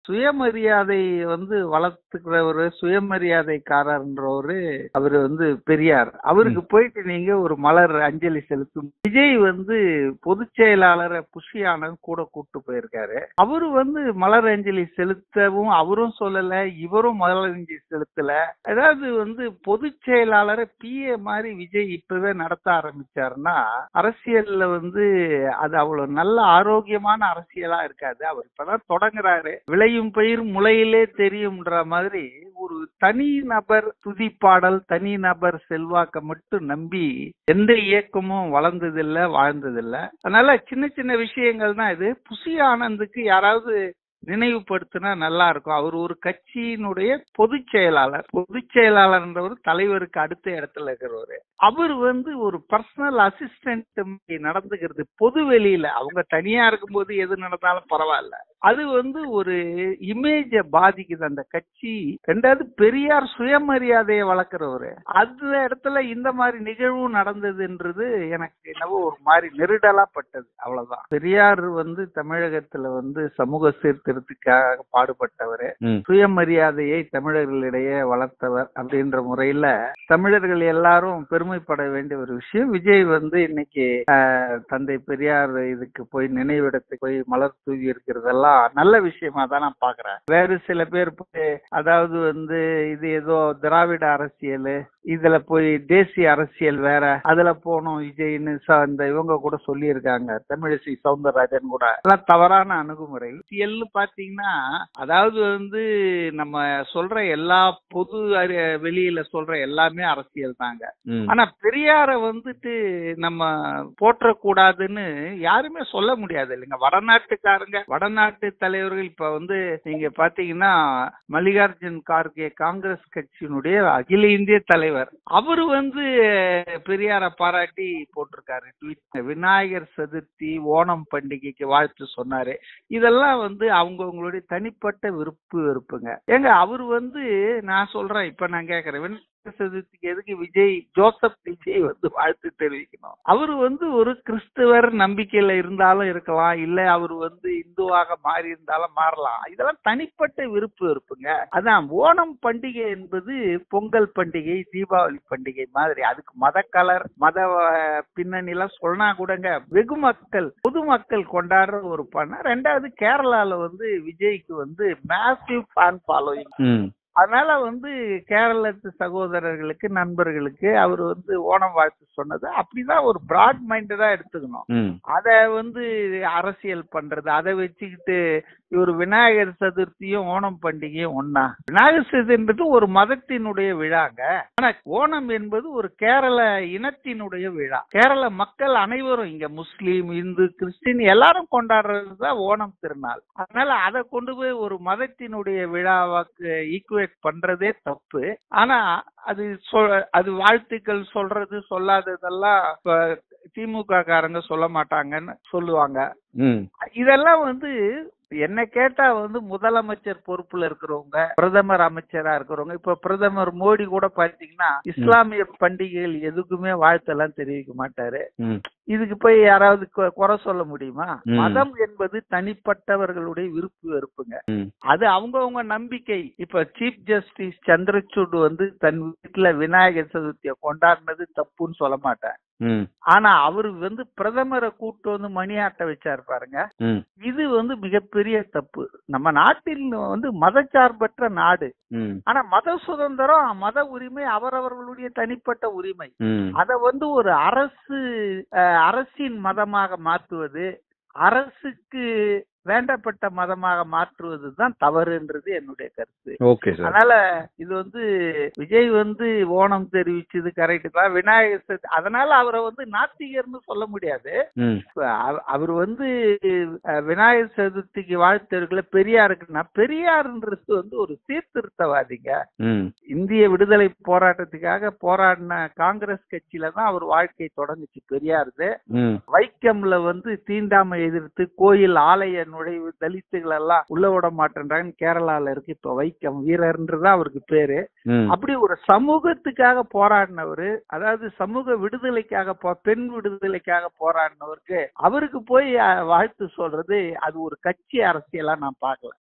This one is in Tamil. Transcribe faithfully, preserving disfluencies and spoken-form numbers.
சுயமரியாதை வந்து வளர்த்துக்கிறவரு, சுயமரியாதைக்காரர்ன்றவரு அவரு வந்து பெரியார். அவருக்கு போயிட்டு நீங்க ஒரு மலர் அஞ்சலி செலுத்தும். விஜய் வந்து பொதுச் செயலாளரை புஷி ஆனந்த் கூட கூட்டு போயிருக்காரு. அவரு வந்து மலர் அஞ்சலி செலுத்தவும் அவரும் சொல்லல, இவரும் மலர் அஞ்சலி செலுத்தல. அதாவது வந்து பொதுச் செயலாளரை பிஏ மாதிரி விஜய் இப்பவே நடத்த ஆரம்பிச்சாருன்னா அரசியல்ல வந்து அது அவ்வளவு நல்ல ஆரோக்கியமான அரசியலா இருக்காது. அவர் இப்பதான் தொடங்குறாரு. விளையும் பயிர் முளையிலே தெரியும்ன்ற மாதிரி ஒரு தனி நபர் துதிப்பாடல், தனி நபர் செல்வாக்க மட்டும் நம்பி எந்த இயக்கமும் வளர்ந்ததில்ல, வாழ்ந்ததில்ல. அதனால சின்ன சின்ன விஷயங்கள் தான் இது. புஷி ஆனந்துக்கு யாராவது நினைவுபடுத்தினா நல்லா இருக்கும். அவர் ஒரு கட்சியினுடைய பொதுச் செயலாளர். பொதுச் செயலாளர்ன்றவர் தலைவருக்கு அடுத்த இடத்துல இருக்கிறவரு. அவர் வந்து ஒரு பர்சனல் அசிஸ்டன்ட் நடந்துக்கிறது பொது வெளியில. அவங்க தனியா இருக்கும்போது எது நடந்தாலும் பரவாயில்ல. அது வந்து ஒரு இமேஜ பாதிக்குது அந்த கட்சி. ரெண்டாவது பெரியார் சுயமரியாதையை வளர்க்கிறவரு. அந்த இடத்துல இந்த மாதிரி நிகழ்வு நடந்ததுன்றது எனக்கு என்னவோ ஒரு மாதிரி நெருடலா பட்டது. அவ்வளவுதான். பெரியார் வந்து தமிழகத்துல வந்து சமூக சீர்திருத்தத்துக்காக பாடுபட்டவர், சுயமரியாதையை தமிழர்களிடையே வளர்த்தவர் அப்படின்ற முறையில தமிழர்கள் எல்லாரும் பெருமைப்பட வேண்டிய ஒரு விஷயம். விஜய் வந்து இன்னைக்கு தந்தை பெரியார் இதுக்கு போய் நினைவிடத்துக்கு போய் மலர் தூவி இருக்கிறதெல்லாம் நல்ல விஷயமா தான் நான் பாக்குறேன். வேறு சில பேர் போய் அதாவது வந்து இது ஏதோ திராவிட அரசியல், இதுல போய் தேசிய அரசியல் வேற, அதுல போனோம் விஜய்னு இந்த இவங்க கூட சொல்லி இருக்காங்க, தமிழிசை சவுந்தரராஜன் கூட. அதெல்லாம் தவறான அணுகுமுறை. அரசியல்னு பாத்தீங்கன்னா அதாவது வந்து நம்ம சொல்ற எல்லா பொது வெளியில சொல்ற எல்லாமே அரசியல் தாங்க. ஆனா பெரியார வந்துட்டு நம்ம போற்றக்கூடாதுன்னு யாருமே சொல்ல முடியாது இல்லைங்க. வடநாட்டுக்காரங்க, வடநாட்டு தலைவர்கள் இப்ப வந்து நீங்க பாத்தீங்கன்னா மல்லிகார்ஜுன் கார்கே காங்கிரஸ் கட்சியினுடைய அகில இந்திய தலைவர், அவரு வந்து பெரியார பாராட்டி போட்டிருக்காரு. விநாயகர் சதுர்த்தி, ஓணம் பண்டிகைக்கு வாழ்த்து சொன்னாரு. இதெல்லாம் வந்து அவங்கவுங்களுடைய தனிப்பட்ட விருப்பு வெறுப்புங்க. ஏங்க அவரு வந்து நான் சொல்றேன், இப்ப நான் கேக்குறேன், சதுர்த்திக்கு எதுக்கு விஜய் ஜோசப் விஜய் வந்து வாழ்த்து தெரிவிக்கணும்? அவரு வந்து ஒரு கிறிஸ்துவர் நம்பிக்கையில இருந்தாலும் இருக்கலாம், இல்ல அவரு வந்து இந்துவாக மாறி இருந்தாலும் மாறலாம். இதெல்லாம் தனிப்பட்ட விருப்பு வெறுப்புங்க. அதான் ஓணம் பண்டிகை என்பது பொங்கல் பண்டிகை, தீபாவளி பண்டிகை மாதிரி. அதுக்கு மத கலர், மத பின்னணில சொன்னா கூடங்க வெகு மக்கள், பொதுமக்கள் கொண்டாடுற ஒரு பண்ண. ரெண்டாவது கேரளால வந்து விஜய்க்கு வந்து மேசிவ் ஃபேன் ஃபாலோயிங். அதனால வந்து கேரளத்து சகோதரர்களுக்கு, நண்பர்களுக்கு அவர் வந்து ஓணம் வாழ்த்து சொன்னது அப்படிதான் ஒரு பிராட் மைண்டடா எடுத்துக்கணும். அத வந்து அரசியல் பண்றது, அதை வச்சுக்கிட்டு இவர் விநாயகர் சதுர்த்தியும் ஓணம் பண்டிகையும் ஒன்னா? விநாயகர் சதுர்த்தி ஒரு மதத்தினுடைய விழாங்க. ஆனா ஓணம் என்பது ஒரு கேரள இனத்தினுடைய விழா. கேரள மக்கள் அனைவரும், இங்க முஸ்லீம், இந்து, கிறிஸ்டின் எல்லாரும் கொண்டாடுறதுதான் ஓணம் திருநாள். அதனால அதை கொண்டு போய் ஒரு மதத்தினுடைய விழாவாக்கு ஈக்குவேட் பண்றதே தப்பு. ஆனா அது அது வாழ்த்துக்கள் சொல்றது சொல்லாததெல்லாம் திமுக காரங்க சொல்ல மாட்டாங்கன்னு சொல்லுவாங்க. இதெல்லாம் வந்து என்ன கேட்டா வந்து முதலமைச்சர் பொறுப்புல இருக்கிறவங்க, பிரதமர் அமைச்சரா இருக்கிறவங்க, இப்ப பிரதமர் மோடி கூட பாத்தீங்கன்னா இஸ்லாமிய பண்டிகைகள் எதுக்குமே வாழ்த்தெல்லாம் தெரிவிக்க மாட்டாரு. இதுக்கு போய் யாராவது குறை சொல்ல முடியுமா? மதம் என்பது தனிப்பட்டவர்களுடைய விருப்பு வெறுப்புங்க. அது அவங்கவுங்க நம்பிக்கை. இப்ப சீஃப் ஜஸ்டிஸ் சந்திரசூட் வந்து தன் வீட்டுல விநாயகர் சதுர்த்தியை கொண்டாடினது தப்புன்னு சொல்ல மாட்டேன். ஆனா அவரு வந்து பிரதமரை கூட்டு வந்து மணியாட்ட வச்சாரு பாருங்க, இது வந்து மிகப்பெரிய தப்பு. நம்ம நாட்டில் வந்து மதச்சார்பற்ற நாடு. ஆனா மத சுதந்திரம், மத உரிமை அவரவர்களுடைய தனிப்பட்ட உரிமை. அத வந்து ஒரு அரசு அரசின் மதமாக மாற்றுவது, அரசுக்கு வேண்டப்பட்ட மதமாக மாற்றுவதுதான் தவறுன்றது என்னுடைய கருத்து. அதனால இது வந்து விஜய் வந்து ஓணம் தெரிவிச்சது கரெக்ட் தான். விநாயகர் சதுர்த்தி, அதனால அவரை வந்து நாத்திகர்னு சொல்ல முடியாது. அவர் வந்து விநாயகர் சதுர்த்திக்கு வாழ்த்துக்களை பெரியாருக்குன்னா, பெரியார்ன்றது வந்து ஒரு சீர்திருத்தவாதிங்க. இந்திய விடுதலை போராட்டத்துக்காக போராடின காங்கிரஸ் கட்சியில தான் அவர் வாழ்க்கை தொடங்குச்சு பெரியாருது. வைக்கம்ல வந்து தீண்டாமை எதிர்த்து கோயில் ஆலய நுழைவு, தலித்துகள் எல்லாம் உள்ள விட மாட்டேன்றாங்க கேரளால இருக்கு. இப்ப வைக்கம் வீரர்ன்றதான் அவருக்கு பேரு. அப்படி ஒரு சமூகத்துக்காக போராடினவரு, அதாவது சமூக விடுதலைக்காக, பெண் விடுதலைக்காக போராடினவருக்கு அவருக்கு போய் வாழ்த்து சொல்றது அது ஒரு கட்சி அரசியலா நான் பார்க்கல.